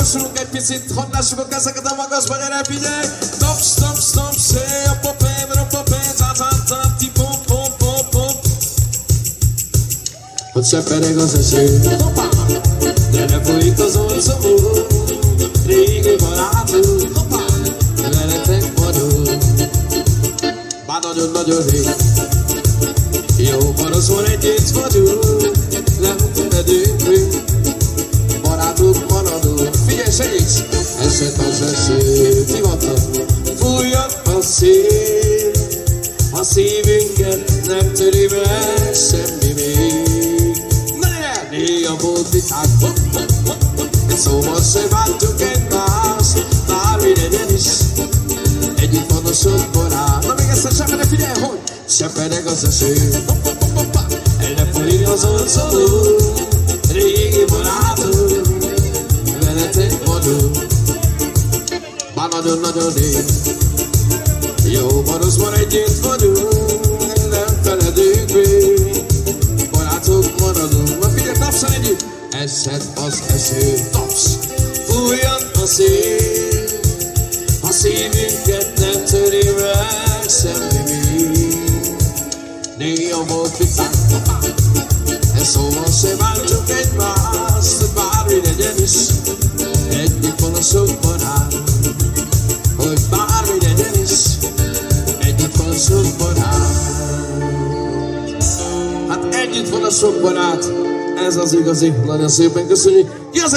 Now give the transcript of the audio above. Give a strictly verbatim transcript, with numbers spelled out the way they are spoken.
Gyorsulunk egy picit, hadd lássuk a kezeket a magasba, gyere figyelj! Tops, tops, tops, hey, a popén, a popén, ta-ta-ta, ti-pom, pom, pom, pom. Hogy sepereg az eső, de ne folyik az orcomó, régi barátunk, veletek vagyok. Már nagyon-nagyon rég, jó paraszol együtt vagyunk, nem feledünk, barátok maradunk. Figyelj, segíts! Esett az eső, divatta, fújjon a szél, a szívünket nem töri meg semmi még. Néha volt viták, szóval se bántuk egymást, bármi legyen is, együtt van a sok barát. Na még egyszer sepereg, figyelj, hogy sepereg az eső, el ne folyik az orcomó, régi barátunk, veletek vagyunk. Már nagyon-nagyon rég, jó baroszban együtt vagyunk, nem feledünk még, barátok maradunk. Na figyelj, tapszal együtt! Esett az eső, tapsz! Fújjon a szél, a szívünket nem töri meg semmi még. Néha volt viták, ez szóval se bántsuk egymást, bármi legyen is, együtt van a sok barát. Hogy bármi legyen is, együtt van a sok barát. Hát együtt van a sok barát, ez az igazi, nagyon szépen köszönjük.